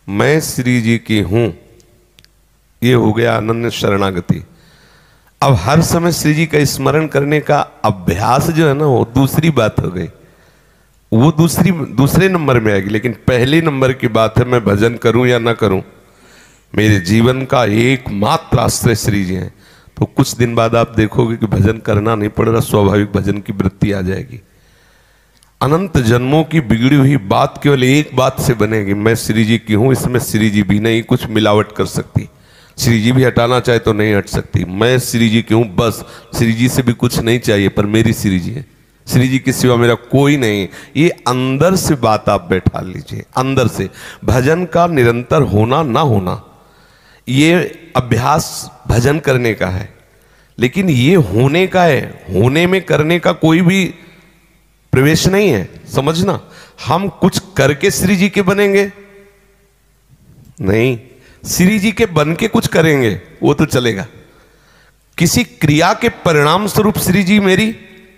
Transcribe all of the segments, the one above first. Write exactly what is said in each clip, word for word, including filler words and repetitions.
मैं श्री जी की हूं, ये हो गया अनन्य शरणागति। अब हर समय श्री जी का स्मरण करने का अभ्यास जो है ना, वो दूसरी बात हो गई, वो दूसरी दूसरे नंबर में आएगी। लेकिन पहले नंबर की बात है, मैं भजन करूं या ना करूं, मेरे जीवन का एकमात्र आश्रय श्री जी हैं। तो कुछ दिन बाद आप देखोगे कि भजन करना नहीं पड़ रहा, स्वाभाविक भजन की वृत्ति आ जाएगी। अनंत जन्मों की बिगड़ी हुई बात केवल एक बात से बनेगी, मैं श्री जी की हूं, इसमें श्री जी भी नहीं कुछ मिलावट कर सकती, श्री जी भी हटाना चाहे तो नहीं हट सकती। मैं श्री जी की हूं, बस श्री जी से भी कुछ नहीं चाहिए, पर मेरी श्री जी है, श्री जी के सिवा मेरा कोई नहीं। ये अंदर से बात आप बैठा लीजिए, अंदर से। भजन का निरंतर होना ना होना, ये अभ्यास भजन करने का है, लेकिन ये होने का है, होने में करने का कोई भी प्रवेश नहीं है, समझना। हम कुछ करके श्री जी के बनेंगे नहीं, श्री जी के बन के कुछ करेंगे वो तो चलेगा। किसी क्रिया के परिणाम स्वरूप श्री जी मेरी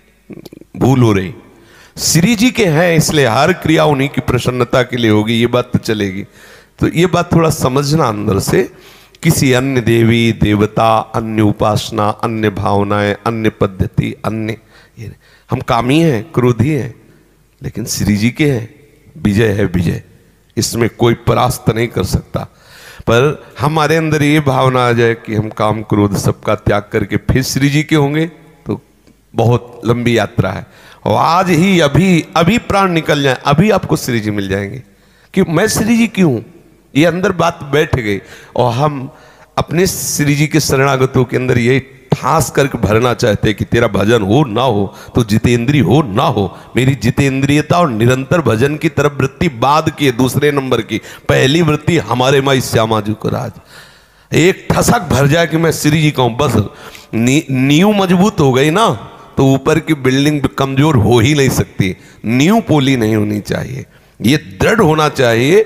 भूल हो रही, श्री जी के हैं इसलिए हर क्रिया उन्हीं की प्रसन्नता के लिए होगी, ये बात तो चलेगी। तो ये बात थोड़ा समझना अंदर से। किसी अन्य देवी देवता, अन्य उपासना, अन्य भावनाएं, अन्य पद्धति, अन्य, हम कामी हैं, क्रोधी हैं, लेकिन श्री जी के हैं, विजय है विजय, इसमें कोई परास्त नहीं कर सकता। पर हमारे अंदर ये भावना आ जाए कि हम काम क्रोध सबका त्याग करके फिर श्री जी के होंगे, तो बहुत लंबी यात्रा है। और आज ही अभी अभी प्राण निकल जाए, अभी आपको श्री जी मिल जाएंगे कि मैं श्री जी की हूं, ये अंदर बात बैठ गई। और हम अपने श्री जी के शरणागतों के अंदर ये ठास करके भरना चाहते हैं कि तेरा भजन हो ना हो तो जितेंद्रिय हो ना हो, मेरी जितेंद्रियता और निरंतर भजन की तरफ वृत्ति बाद की है, दूसरे नंबर की। पहली वृत्ति हमारे माई श्यामा जी को राज, एक ठसक भर जाए कि मैं श्री जी का हूं, बस नी, नींव मजबूत हो गई ना, तो ऊपर की बिल्डिंग कमजोर हो ही नहीं सकती। नींव पोली नहीं होनी चाहिए, ये दृढ़ होना चाहिए।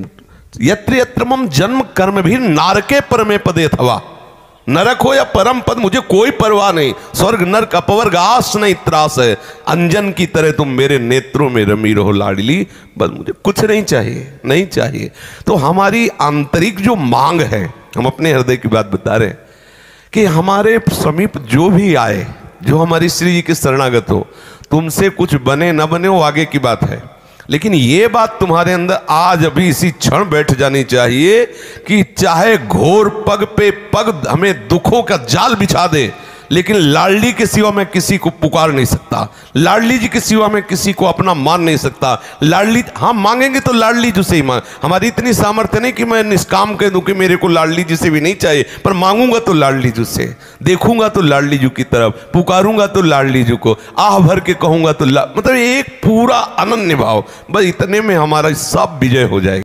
यत्र यत्र मम जन्म कर्म भी नारके परमे पदे अथवा, नरक हो या परम पद मुझे कोई परवाह नहीं, स्वर्ग नरक अपवर्ग आस नहीं त्रास है, अंजन की तरह तुम मेरे नेत्रों में रमी रहो लाडली, बस मुझे कुछ नहीं चाहिए, नहीं चाहिए। तो हमारी आंतरिक जो मांग है, हम अपने हृदय की बात बता रहे हैं कि हमारे समीप जो भी आए, जो हमारी श्री जी के शरणागत हो, तुमसे कुछ बने न बने वो आगे की बात है, लेकिन ये बात तुम्हारे अंदर आज अभी इसी क्षण बैठ जानी चाहिए कि चाहे घोर पग पे पग हमें दुखों का जाल बिछा दे, लेकिन लाडली के सिवा मैं किसी को पुकार नहीं सकता, लाडली जी के सिवा मैं किसी को अपना मान नहीं सकता। लाडली हम मांगेंगे तो लाडली जी से ही मांग, हमारी इतनी सामर्थ्य नहीं कि मैं निष्काम कह दूं कि मेरे को लाडली जी से भी नहीं चाहिए, पर मांगूंगा तो लाडली जी से, देखूंगा तो लाडली जी की तरफ, पुकारूंगा तो लाडली जी को, आह भर के कहूंगा तो, मतलब एक पूरा अनन्य भाव, बस इतने में हमारा सब विजय हो जाएगा।